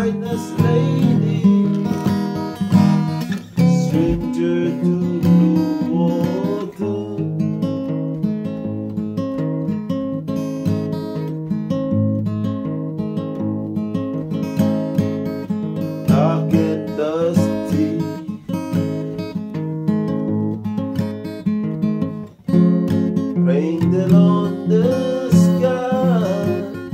finest lady, stranger to blue water. Dark and dusty, painted on the sky.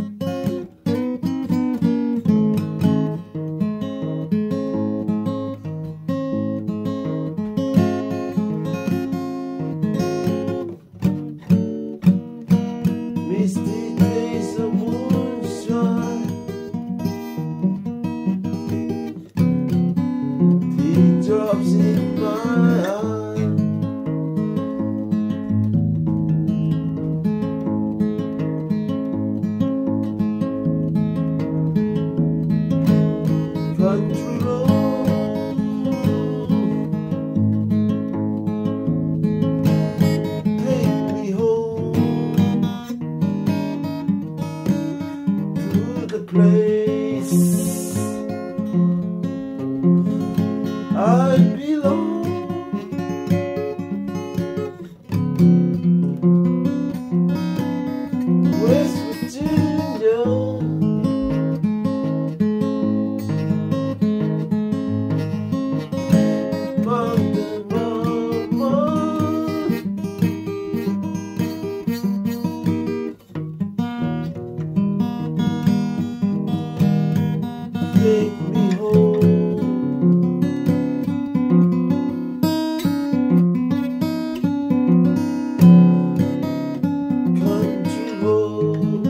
Misty days of moonshine, teardrops in my eye. Country road, take me home to the place I belong. West Virginia, Mountain Mama, take me home. Country road,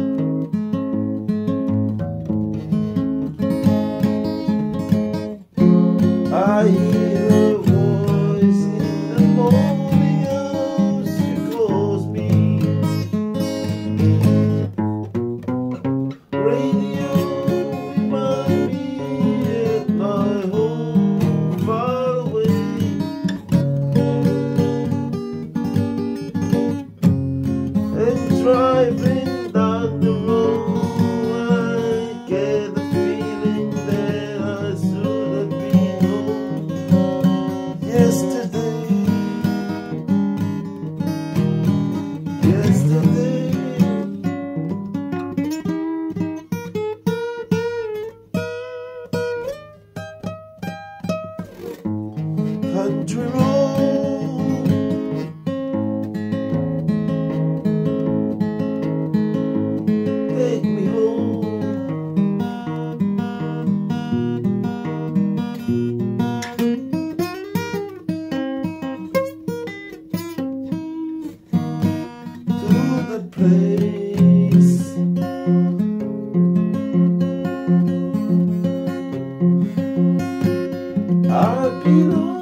I hear a voice in the morning as she calls me. Radio remind me at my home far away. And driving down the road, I get the feeling that I should have been home yesterday. Yesterday, country road, take me home. To the place I belong.